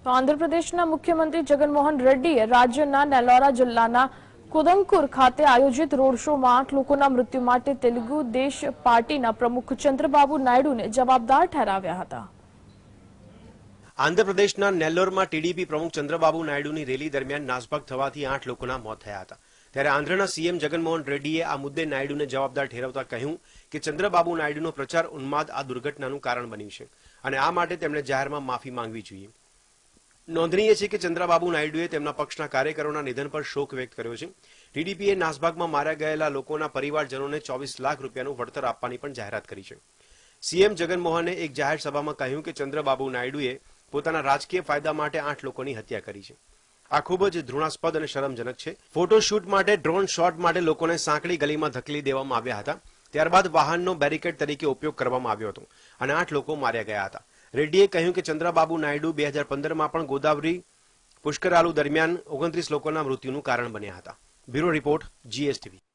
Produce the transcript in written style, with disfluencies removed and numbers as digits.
તો આંધ્રપ્રદેશના મુખ્યમંત્રી જગનમોહન રેડ્ડીએ રાજ્યના નેલ્લોરા જિલ્લાના કુદંકુર ખાતે આયોજિત રોડ શોમાં 8 લોકોના મૃત્યુ માટે તેલુગુ દેશ પાર્ટીના પ્રમુખ ચંદ્રબાબુ નાયડુને જવાબદાર ઠેરવ્યા હતા। આંધ્રપ્રદેશના નેલ્લોરમાં ટીડીપી પ્રમુખ ચંદ્રબાબુ નાયડુની રેલી દરમિયાન નાસભાગ થવાથી 8 લોકોના મોત થયા હતા। ત્યારે આંધ્રના સીએમ જગનમોહન રેડ્ડીએ આ મુદ્દે નાયડુને જવાબદાર ઠેરવતા કહ્યું કે ચંદ્રબાબુ નાયડુનો પ્રચાર ઉન્માદ આ દુર્ઘટનાનું કારણ બન્યું છે અને આ માટે તેમણે જાહેરમાં માફી માંગવી જોઈએ। નોંધનીય છે કે ચંદ્રબાબુ નાયડુએ તેમના પક્ષના કાર્યકરોના નિધન પર શોક વ્યક્ત કર્યો છે। ટીડીપીએ નાસભાગમાં માર્યા ગયેલા લોકોના પરિવારજનોને 24 લાખ રૂપિયાનું વળતર આપવાની પણ જાહેરાત કરી છે। સીએમ જગનમોહને એક જાહેર સભામાં કહ્યું કે ચંદ્રબાબુ નાયડુએ પોતાના રાજકીય ફાયદા માટે 8 લોકોની હત્યા કરી છે। આ ખૂબ જ ધૃણાસ્પદ અને શરમજનક છે। ફોટોશૂટ માટે ડ્રોન શોટ માટે લોકોને સાંકડી ગલીમાં ધકેલી દેવામાં આવ્યા હતા। ત્યારબાદ વાહનનો બેરિકેડ તરીકે ઉપયોગ કરવામાં આવ્યો હતો અને 8 લોકો માર્યા ગયા હતા। રેડ્ડીએ કહ્યું કે ચંદ્રબાબુ નાયડુ 2015માં પણ ગોદાવરી પુષ્કરાલુ દરમિયાન 29 લોકોના મૃત્યુનું કારણ બન્યા હતા। Bureau report, GSTV।